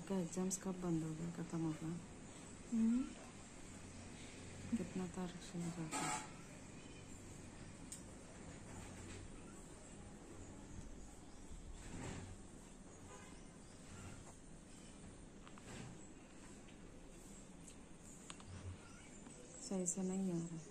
आपका एग्जाम्स कब बंद हो गया, खत्म हो गया? कितना तारीख से हो जाता है? सही से नहीं आ रहा।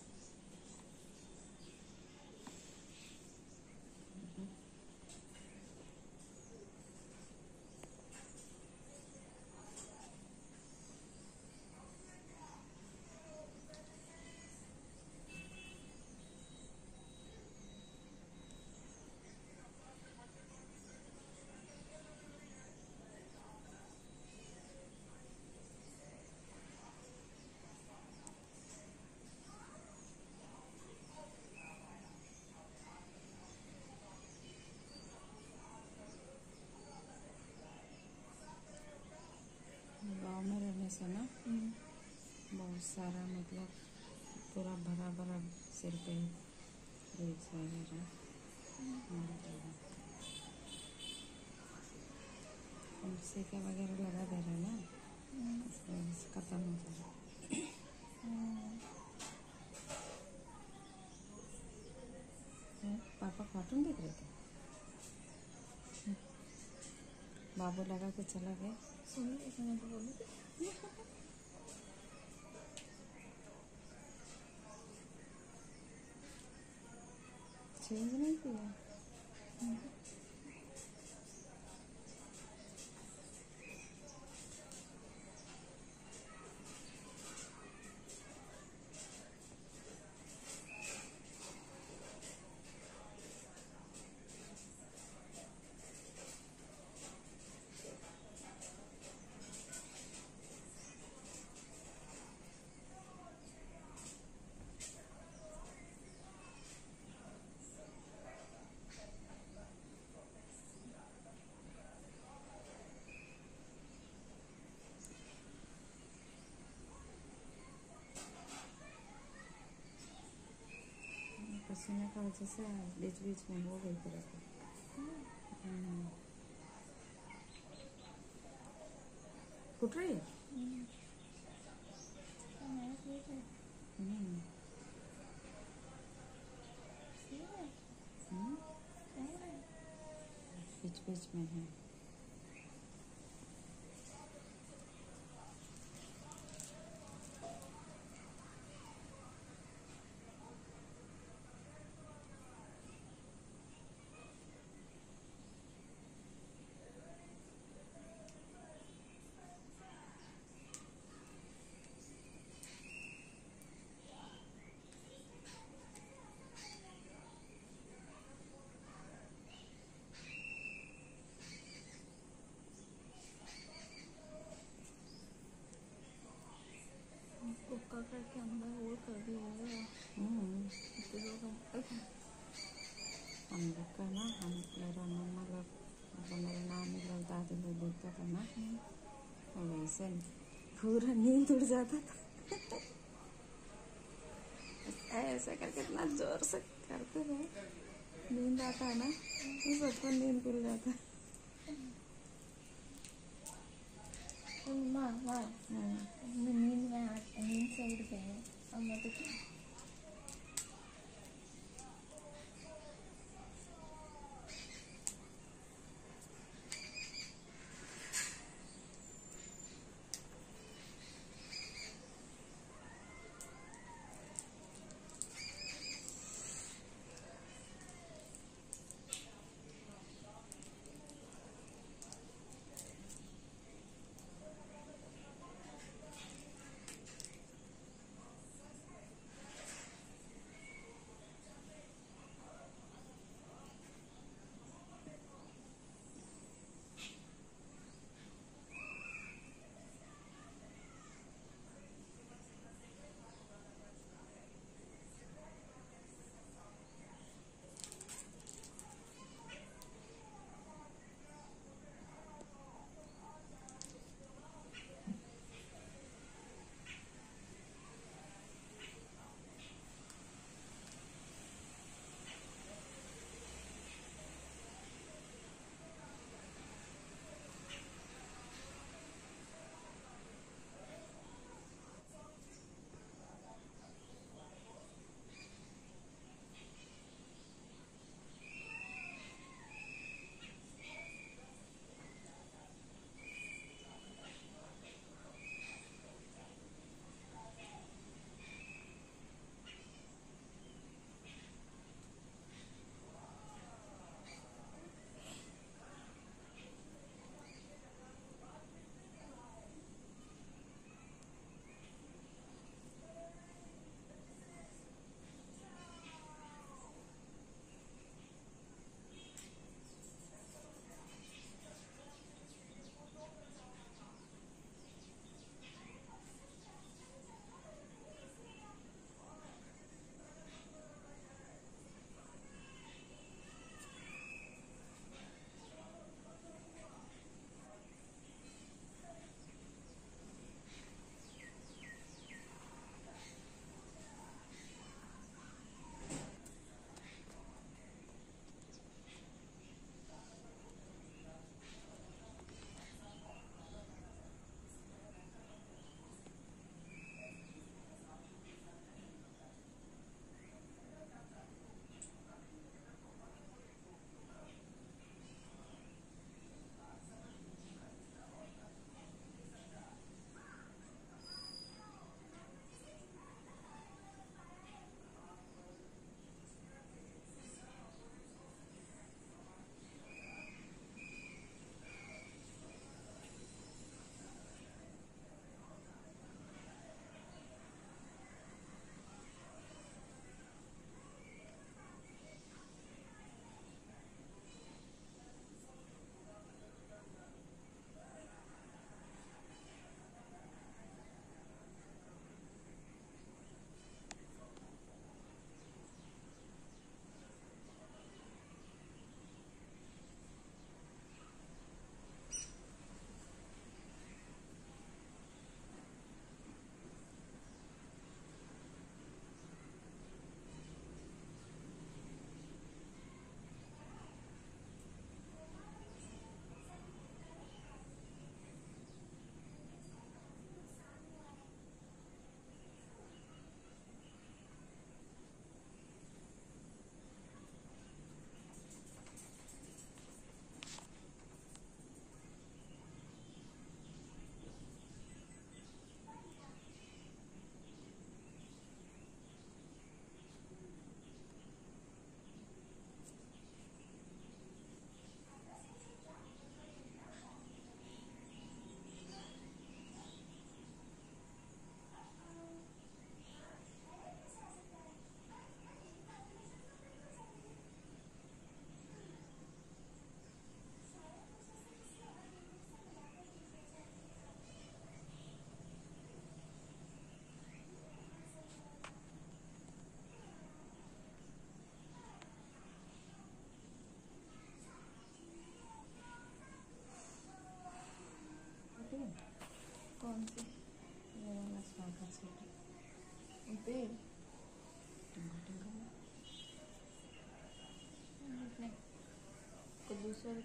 गाँव में रहने से ना बहुत सारा मतलब पूरा भरा भरा सिर पे रेस वगैरह टीका वगैरह लगा दे रहे हैं ना, इसकी वजह से खत्म हो जाएगा। पापा कार्टून देख रहे थे, बाबू लगा के चला गया। चेंज नहीं किया। पसीने का वजह से बीच बीच में हो गई तरह की। फुट रही है। बीच बीच में है। करके अंदर वो कर दिया हम लोग का ना, हम मेरा मम्मा लोग मतलब मेरे नानी लोग दादी लोग देखता था ना, और वैसे पूरा नींद उड़ जाता था। ऐसे करके इतना जोर से करते थे, नींद आता है ना, सबको नींद खुल जाता है। नींद में नींद से उठ गए अब मैं तो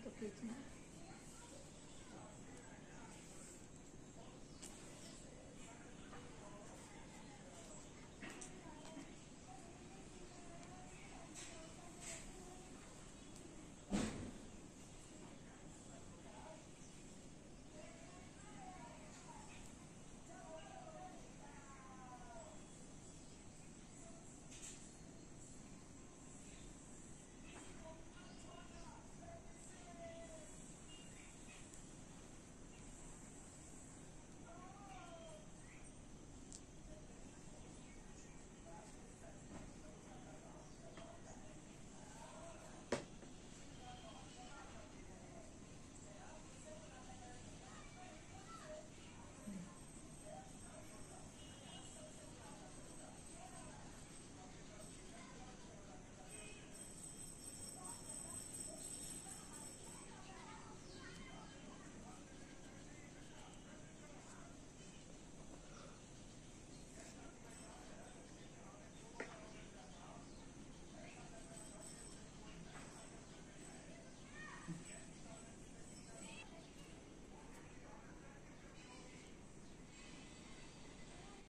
फोटो खींचना।